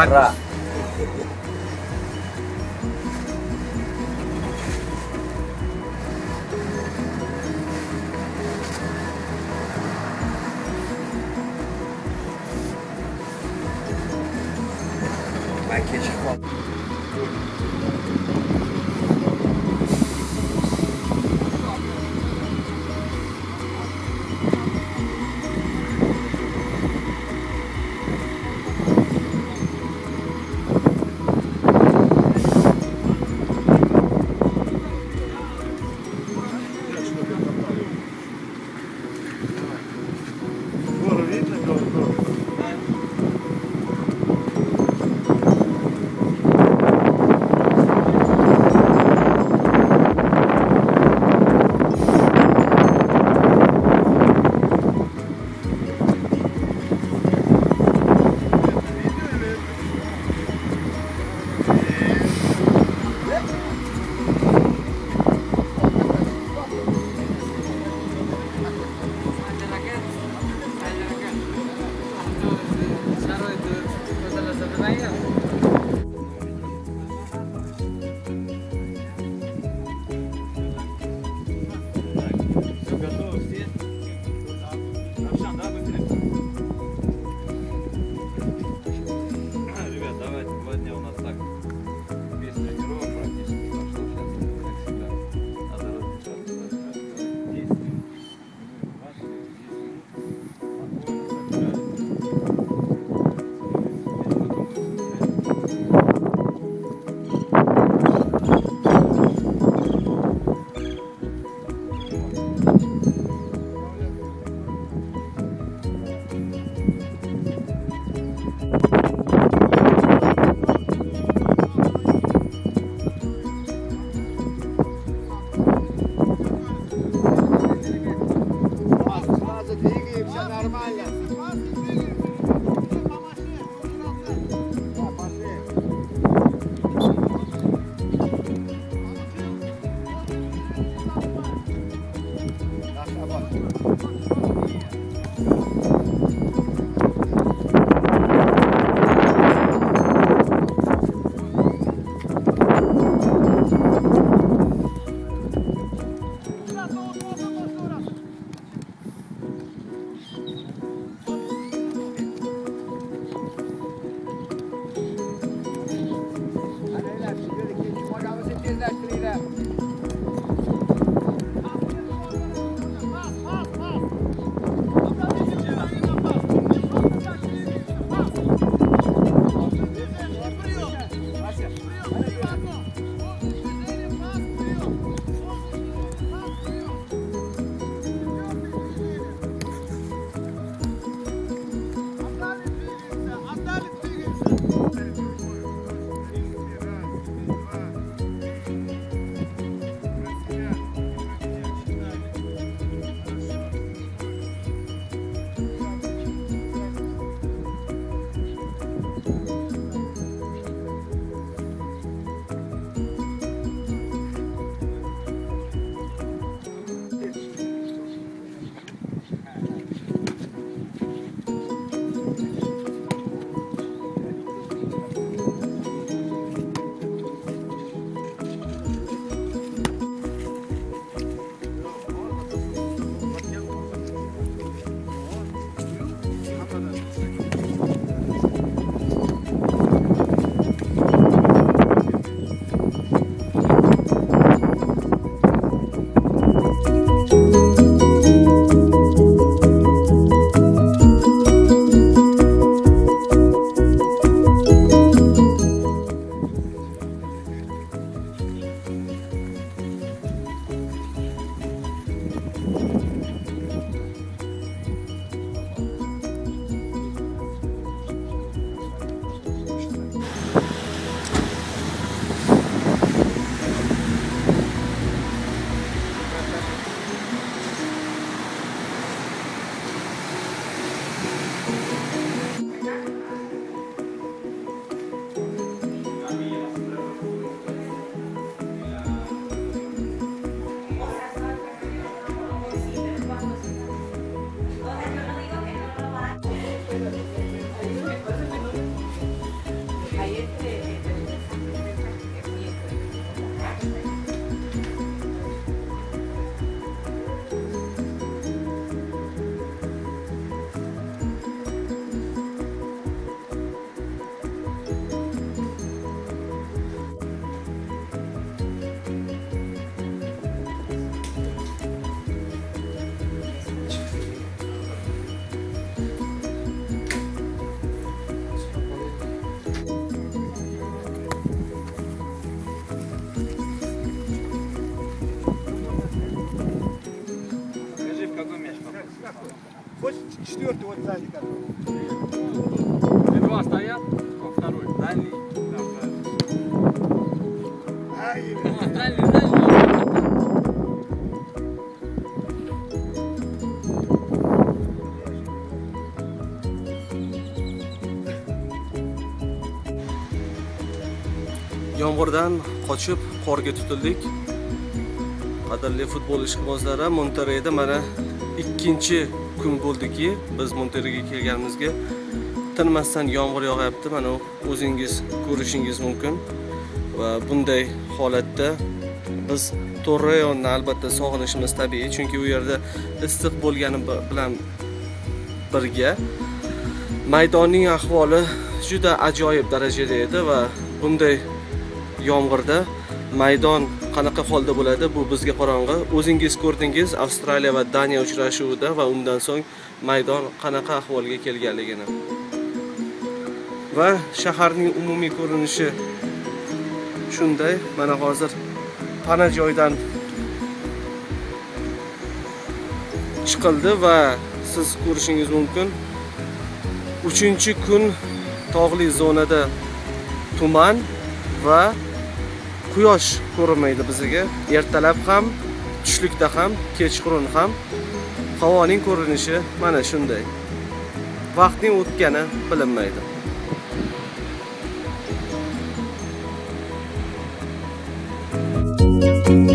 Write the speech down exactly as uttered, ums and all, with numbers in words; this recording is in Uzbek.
Marcos. Vai que te volta. Хоть четвертый вот сзади как. Два стоят, а второй дальний. Ай, Дальний, дальний. Yomg'irdan qochib qorga tutildik. Qadrli futbol ishqibozlari, Montereyda mana ikkinchi kun bo'ldiki, biz Montereyga kelganimizga tinmasdan yomg'ir yog'yapti. Mana o'zingiz ko'rishingiz mumkin. Va bunday holatda biz Torreonni albatta sog'inishimiz tabiiy, chunki u yerda issiq bo'lgani bilan birga maydonning ahvoli juda ajoyib darajada edi va bunday yomg'irda maydon qanaqa holda bo'ladi, bu bizga qorong'i. O'zingiz ko'rdingiz Avstraliya va Daniya uchrashuvida va undan so'ng maydon qanaqa ahvolga kelganligini. Va shaharning umumiy ko'rinishi shunday. Mana hozir pana joydan chiqildi va siz ko'rishingiz mumkin. uchinchi kun tog'li zonada tuman va quyosh ko'rinmaydi bizga. Ertalab ham, tushlikda ham, kechqurun ham havoning ko'rinishi mana shunday. Vaqtning o'tgani bilinmaydi.